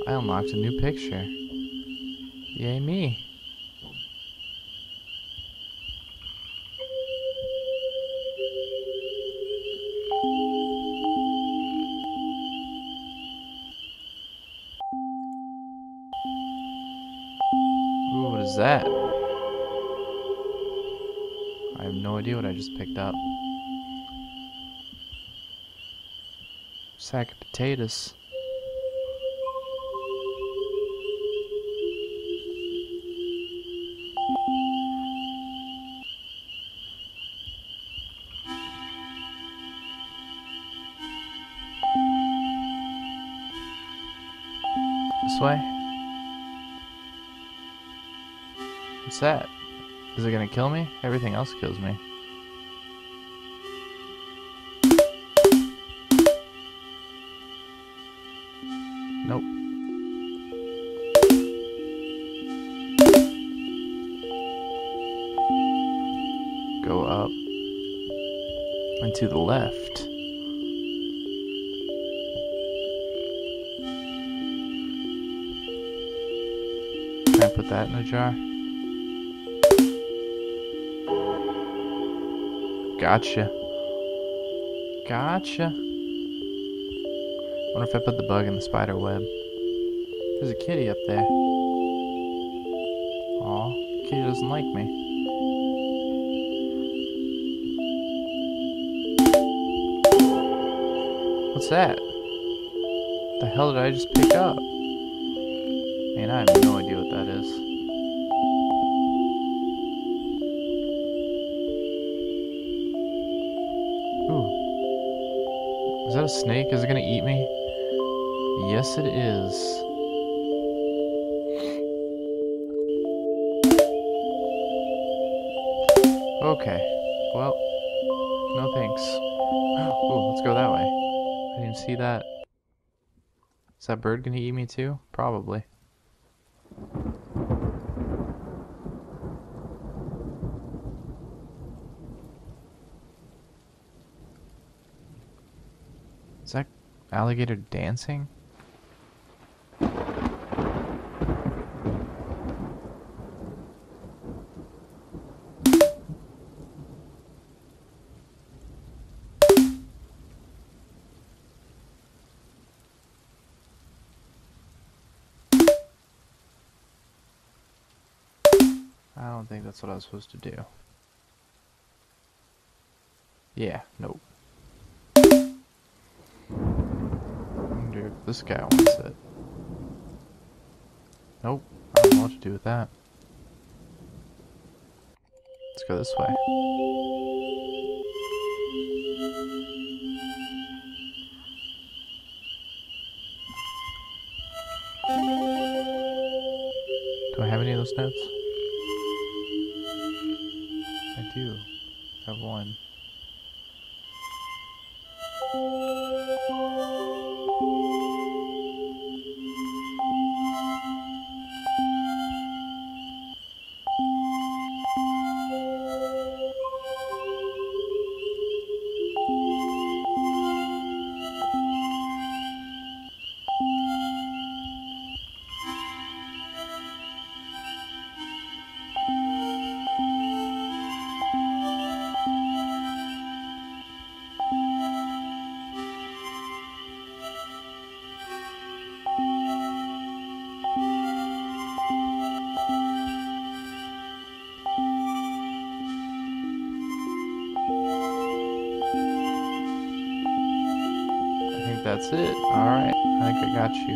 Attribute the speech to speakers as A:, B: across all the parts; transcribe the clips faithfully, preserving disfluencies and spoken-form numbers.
A: I unlocked a new picture. Yay me. Ooh, what is that? I have no idea what I just picked up. Sack of potatoes. This way? What's that? Is it gonna kill me? Everything else kills me. Nope. Go up and to the left. Can I put that in a jar? Gotcha. Gotcha. Wonder if I put the bug in the spider web. There's a kitty up there. Aw, kitty doesn't like me. What's that? The hell did I just pick up? Man, I have no idea what that is. Ooh. Is that a snake? Is it gonna eat me? Yes, it is. Okay. Well, no thanks. Ooh, let's go that way. I didn't see that. Is that bird gonna eat me too? Probably. Is that alligator dancing? I don't think that's what I was supposed to do. Yeah, nope. I wonder if this guy wants it. Nope, I don't know what to do with that. Let's go this way. Do I have any of those notes? I do. I have one. That's it. Alright, I think I got you.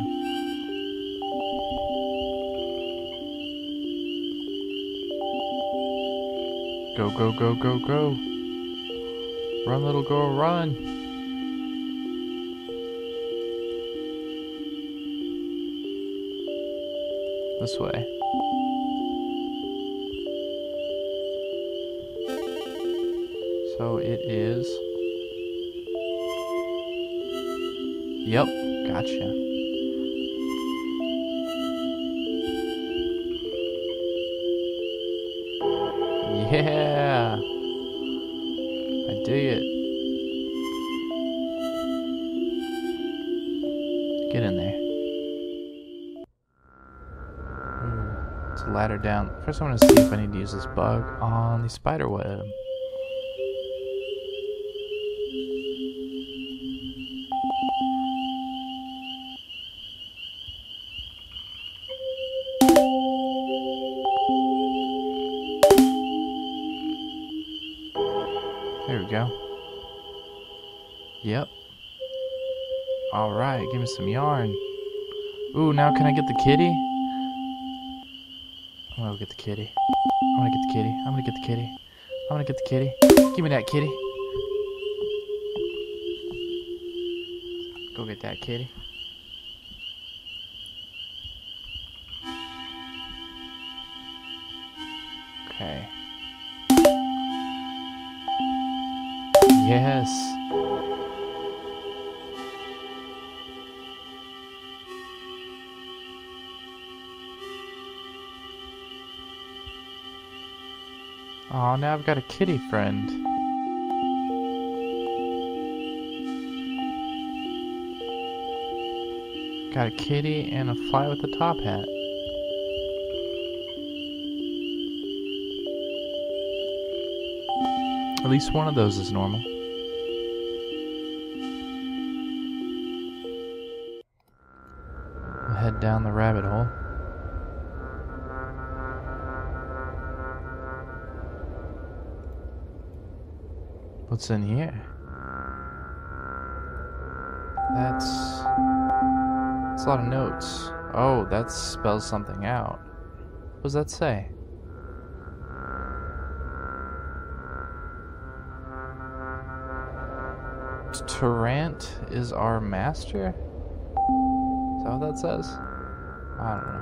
A: Go, go, go, go, go. Run, little girl, run. This way. So it is... Yep, gotcha. Yeah! I dig it. Get in there. Let's ladder down. First I want to see if I need to use this bug on the spider web. There we go. Yep. Alright, give me some yarn. Ooh, now can I get the kitty? I'm gonna get the kitty. I'm gonna get the kitty. I'm gonna get the kitty. I'm gonna get the kitty. Give me that kitty. Go get that kitty. Okay. Yes. Oh, now I've got a kitty friend. Got a kitty and a fly with a top hat. At least one of those is normal. We'll head down the rabbit hole. What's in here? That's... That's a lot of notes. Oh, that spells something out. What does that say? Tarrant is our master? Is that what that says? I don't know.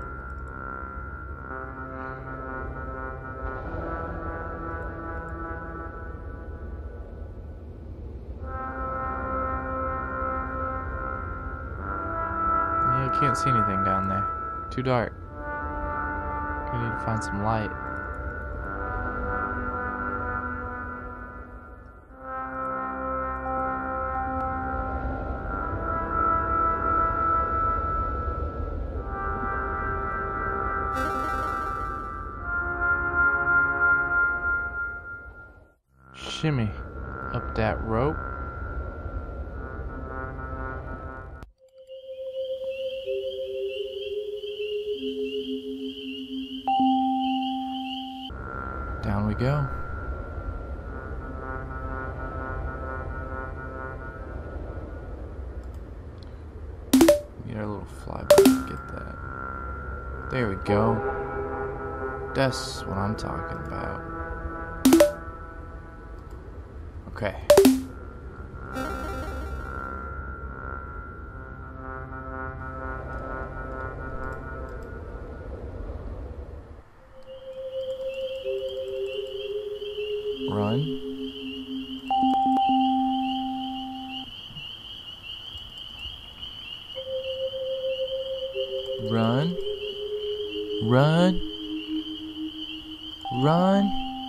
A: Yeah, I can't see anything down there. Too dark. I need to find some light. Shimmy up that rope. Down we go. Need our little fly bug to get that. There we go. That's what I'm talking about. Okay. Run. Run. Run. Run.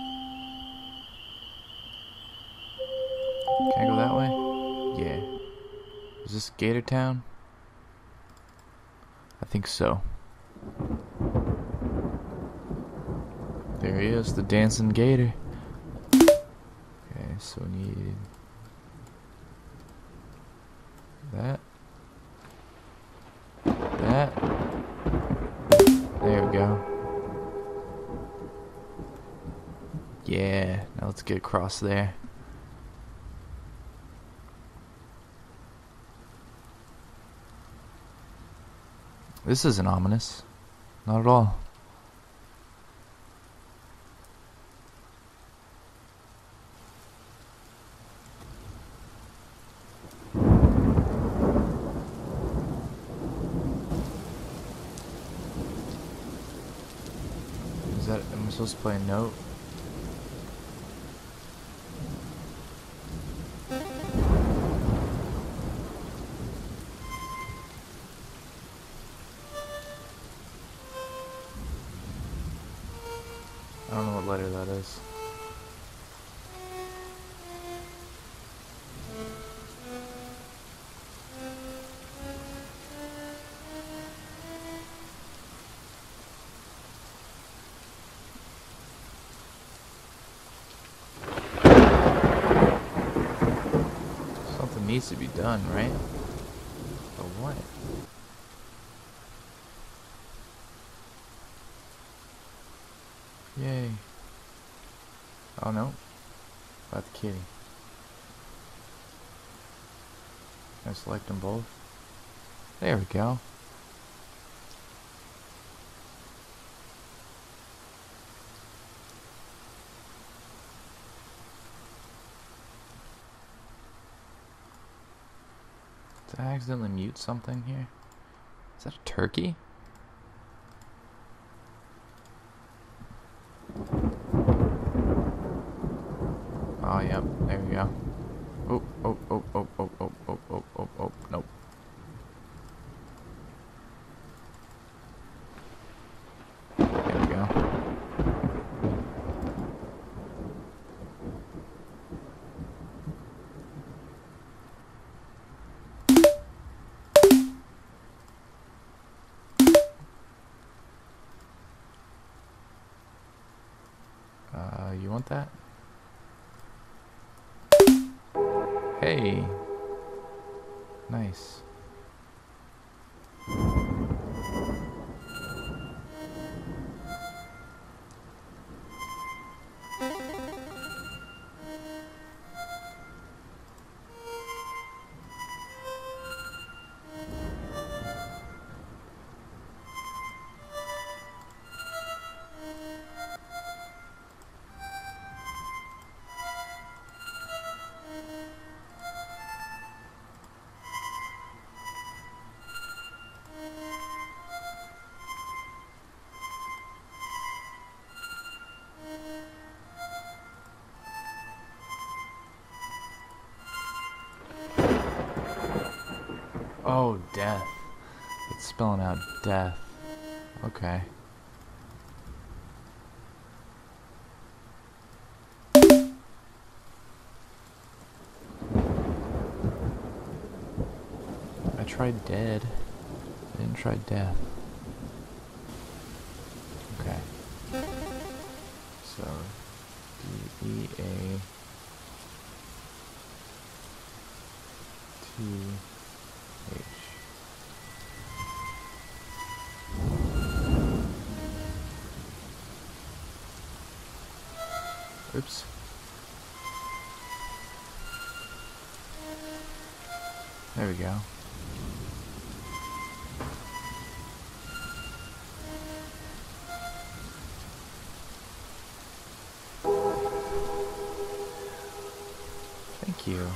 A: Can I go that way? Yeah. Is this Gator Town? I think so. There he is, the dancing gator. Okay, so we need that. That. There we go. Yeah, now let's get across there. This isn't ominous. Not at all. Is that, am I supposed to play a note? I don't know what letter that is. needs to be done, right? But what? Yay. Oh no. About the kitty. Can I select them both? There we go. Did I accidentally mute something here? Is that a turkey? Oh, yep. There we go. Oh, oh, oh, oh, oh, oh, oh, oh, oh, oh, nope. There we go. Uh, you want that? Hey. Nice. Oh, death. It's spelling out death. Okay. I tried dead. I didn't try death. Okay. So, D E A T H. Oops. There we go. Thank you.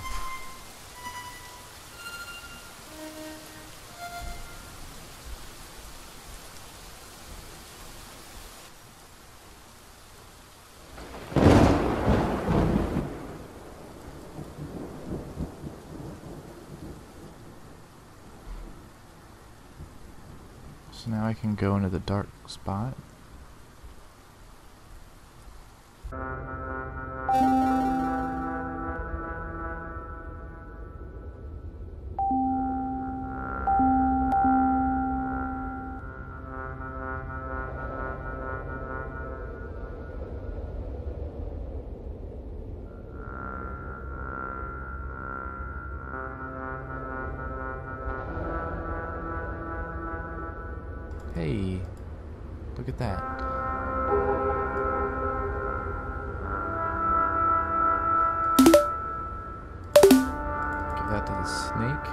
A: So now I can go into the dark spot. Hey, look at that. Give that to the snake.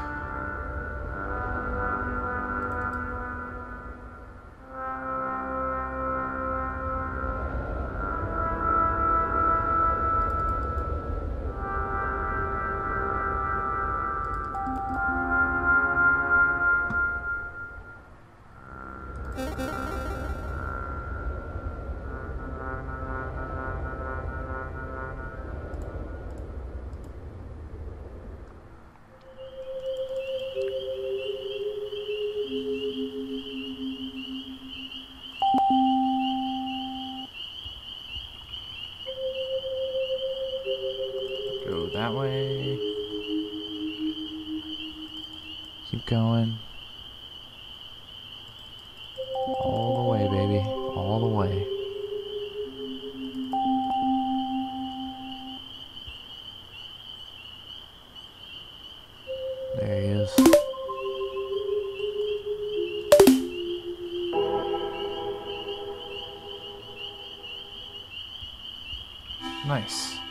A: Go that way. Keep going. All the way, baby. All the way. Nice.